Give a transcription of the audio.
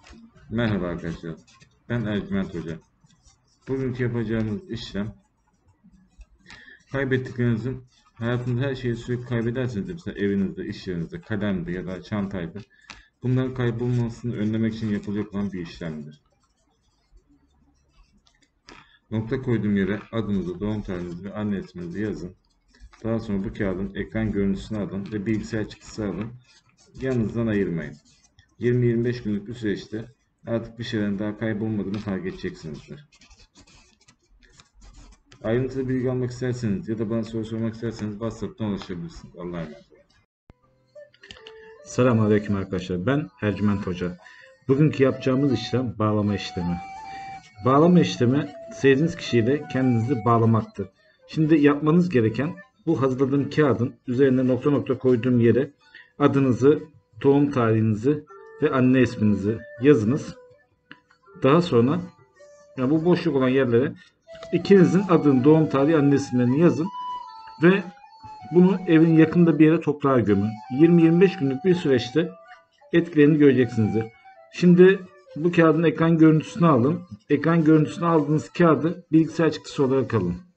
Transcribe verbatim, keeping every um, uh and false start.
Merhaba arkadaşlar, ben Ercüment Hoca. Bugünkü yapacağımız işlem, kaybettiklerinizin, hayatınızda her şeyi sürekli kaybederseniz, mesela evinizde, iş yerinizde, kalemde ya da çantaydı, bunların kaybolmasını önlemek için yapılacak olan bir işlemdir. Nokta koyduğum yere adınızı, doğum tarihinizi ve anne isminizi yazın. Daha sonra bu kağıdın ekran görüntüsünü alın ve bilgisayar çıktısı alın. Yanınızdan ayırmayın. yirmi yirmi beş günlük bir süreçte artık bir şeylerin daha kaybolmadığını fark edeceksinizdir. Ayrıntılı bilgi almak isterseniz ya da bana soru sormak isterseniz WhatsApp'tan ulaşabilirsiniz. Allah'a emanet olun. Selamünaleyküm arkadaşlar. Ben Ercüment Hoca. Bugünkü yapacağımız işlem bağlama işlemi. Bağlama işlemi sevdiğiniz kişiyle kendinizi bağlamaktır. Şimdi yapmanız gereken bu hazırladığım kağıdın üzerine nokta nokta koyduğum yere adınızı, doğum tarihinizi ve anne isminizi yazınız. Daha sonra yani bu boşluk olan yerlere ikinizin adını, doğum tarihi, anne isimlerini yazın ve bunu evin yakında bir yere toprağa gömün. yirmi yirmi beş günlük bir süreçte etkilerini göreceksinizdir. Şimdi bu kağıdın ekran görüntüsünü alın. Ekran görüntüsünü aldığınız kağıdı bilgisayar çıktısı olarak alın.